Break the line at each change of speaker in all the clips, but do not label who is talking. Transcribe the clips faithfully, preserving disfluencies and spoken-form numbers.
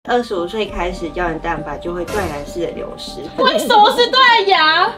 二十五岁开始，胶原蛋白就会断崖式的流失。
为什么是断崖？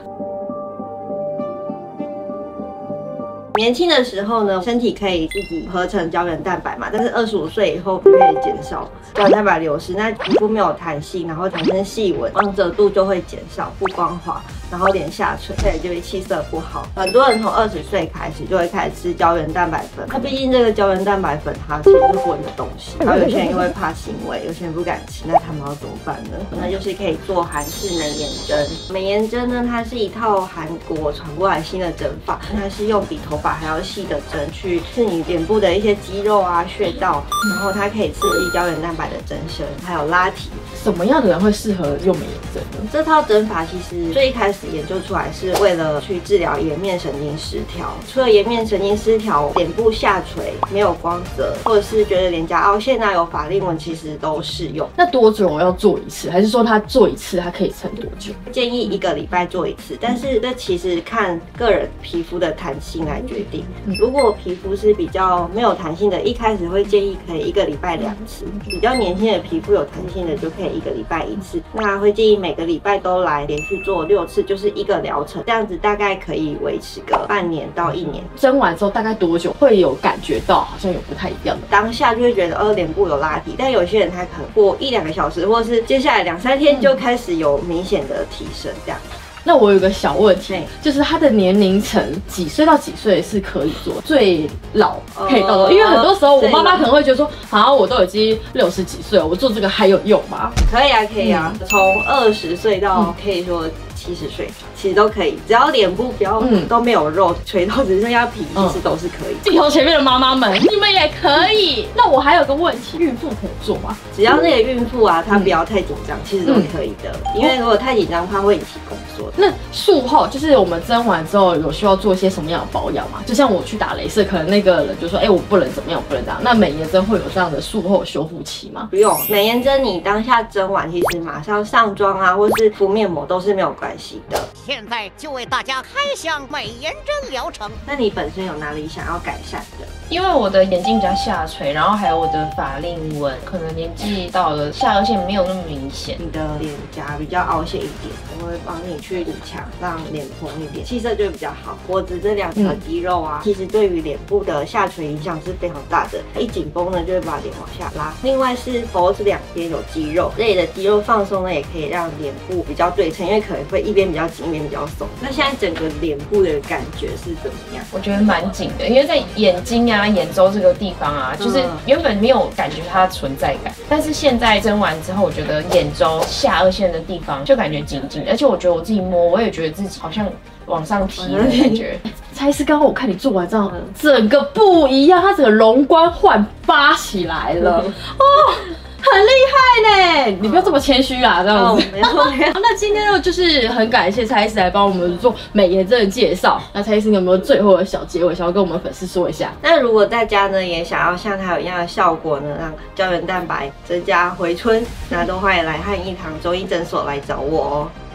年轻的时候呢，身体可以自己合成胶原蛋白嘛，但是二十五岁以后就可以减少胶原蛋白流失，那皮肤没有弹性，然后产生细纹，光泽度就会减少，不光滑，然后脸下垂，再就会气色不好。很多人从二十岁开始就会开始吃胶原蛋白粉，它毕竟这个胶原蛋白粉它其实是混的东西，然后有些人因为怕腥味，有些人不敢吃，那他们要怎么办呢？那就是可以做韩式美颜针。美颜针呢，它是一套韩国传过来新的针法，它是用比头发还要细的针去刺你脸部的一些肌肉啊、穴道，然后它可以刺激胶原蛋白的增生，还有拉提。
什么样的人会适合用美颜针呢？
这套针法其实最一开始研究出来是为了去治疗颜面神经失调。除了颜面神经失调，脸部下垂、没有光泽，或者是觉得脸颊凹陷啊、有法令纹，其实都适用。
那多久要做一次？还是说他做一次他可以撑多久？
建议一个礼拜做一次，但是这其实看个人皮肤的弹性来决定。如果皮肤是比较没有弹性的，一开始会建议可以一个礼拜两次；比较年轻的皮肤有弹性的，就可以一个礼拜一次。那会建议每个礼拜都来连续做六次，就是一个疗程，这样子大概可以维持个半年到一年。
蒸完之后大概多久会有感觉到好像有不太一样的？
当下就会觉得呃脸部有拉提，但有些人他可能过一两个小时，或者是接下来两三天就开始有明显的提升这样。
那我有个小问题，就是他的年龄层几岁到几岁是可以做，最老可以到多少？因为很多时候我妈妈可能会觉得说，好，我都已经六十几岁了，我做这个还有用吗？
可以啊，可以啊，从二十岁到可以说七十岁，其实都可以，只要脸部不要、嗯、都没有肉，垂到只剩下皮，其实都是可以。
镜头前面的妈妈们，你们也可以。那我还有个问题，孕妇可以做吗？
只要那个孕妇啊，她不要太紧张，其实都可以的。因为如果太紧张，它会引起宫缩。
那术后就是我们蒸完之后，有需要做一些什么样的保养吗？就像我去打雷射，可能那个人就说，哎、欸，我不能怎么样，不能这样。那美颜针会有这样的术后修复期吗？
不用，美颜针你当下蒸完，其实马上上妆啊，或是敷面膜都是没有关系的。
现在就为大家开箱美颜针疗程。
那你本身有哪里想要改善的？
因为我的眼睛比较下垂，然后还有我的法令纹，可能年纪到了，下颚线没有那么明显。
你的脸颊比较凹陷一点，我会帮你去补强，让脸蓬一点，气色就会比较好。脖子这两条肌肉啊，嗯、其实对于脸部的下垂影响是非常大的。一紧绷呢，就会把脸往下拉。另外是脖子两边有肌肉，这里的肌肉放松呢，也可以让脸部比较对称，因为可能会一边比较紧，一边比较松。那现在整个脸部的感觉是怎么样？
我觉得蛮紧的，因为在眼睛啊、眼周这个地方啊，就是原本没有感觉它的存在感，但是现在蒸完之后，我觉得眼周下颚线的地方就感觉紧紧的，而且我觉得我自己摸，我也觉得自己好像往上提的感觉。
蔡司，刚刚我看你做完之后，整个不一样，它整个容光焕发起来了哦。很厉害呢，你不要这么谦虚啊，这样子。没错，没错。那今天呢，就是很感谢蔡司来帮我们做美颜针的介绍。那蔡司，你有没有最后的小结尾想要跟我们粉丝说一下？
那如果大家呢也想要像它有一样的效果呢，让胶原蛋白增加回春，那都欢迎来汉一堂中医诊所来找我哦。